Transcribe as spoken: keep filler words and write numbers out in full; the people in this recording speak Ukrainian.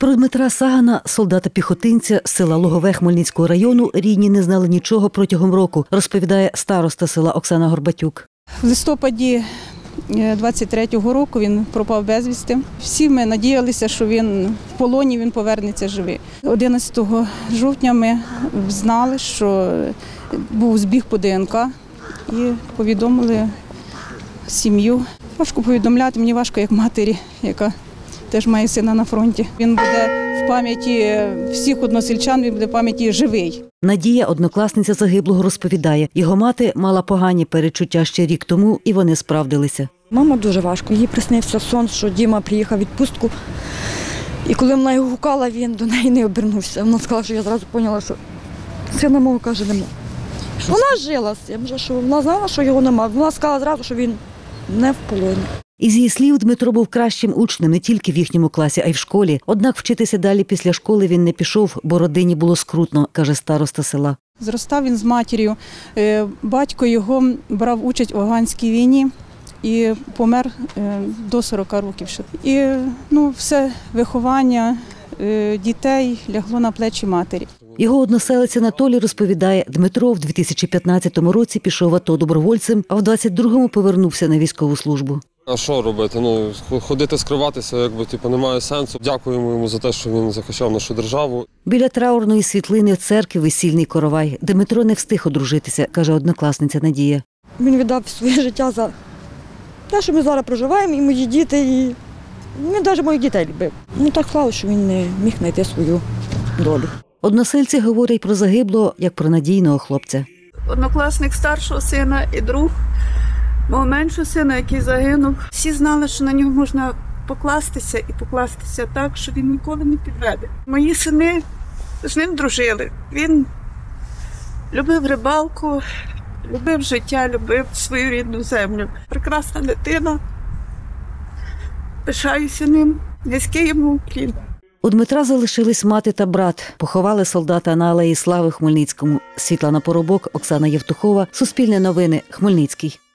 Про Дмитра Сагана, солдата-піхотинця з села Лугове Хмельницького району, рідні не знали нічого протягом року, розповідає староста села Оксана Горбатюк. В листопаді двадцять третього року він пропав безвісти. Всі ми надіялися, що він в полоні, він повернеться живий. одинадцятого жовтня ми знали, що був збіг по ДНК і повідомили сім'ю. Важко повідомляти, мені важко як матері, яка теж має сина на фронті. Він буде в пам'яті всіх односельчан, він буде в пам'яті живий. Надія, однокласниця загиблого, розповідає, його мати мала погані перечуття ще рік тому, і вони справдилися. Мама дуже важко. Їй приснився сон, що Діма приїхав в відпустку. І коли вона його гукала, він до неї не обернувся. Вона сказала, що я зразу зрозуміла, що сина мого, каже, нема. Вона жила з цим, що вона знала, що його нема. Вона сказала зразу, що він не в полоні. Із її слів, Дмитро був кращим учнем не тільки в їхньому класі, а й в школі. Однак вчитися далі після школи він не пішов, бо родині було скрутно, каже староста села. Зростав він з матір'ю. Батько його брав участь у афганській війні і помер до сорока років. І ну, все виховання дітей лягло на плечі матері. Його односелець Анатолій розповідає, Дмитро в дві тисячі п'ятнадцятому році пішов в АТО добровольцем, а в двадцять другому повернувся на військову службу. А що робити? Ну, ходити, скриватися, якби, типу, немає сенсу. Дякуємо йому за те, що він захищав нашу державу. Біля траурної світлини в церкві весільний коровай. Дмитро не встиг одружитися, каже однокласниця Надія. Він віддав своє життя за те, що ми зараз проживаємо, і мої діти, і він навіть моїх дітей любив. Ну так сталося, що він не міг знайти свою долю. Односельці говорять про загиблого, як про надійного хлопця. Однокласник старшого сина і друг мого меншого сина, який загинув. Всі знали, що на нього можна покластися і покластися так, що він ніколи не підведе. Мої сини з ним дружили. Він любив рибалку, любив життя, любив свою рідну землю. Прекрасна дитина. Пишаюся ним. Низький йому уклін. У Дмитра залишились мати та брат. Поховали солдата на Алеї Слави в Хмельницькому. Світлана Поробок, Оксана Євтухова. Суспільне новини. Хмельницький.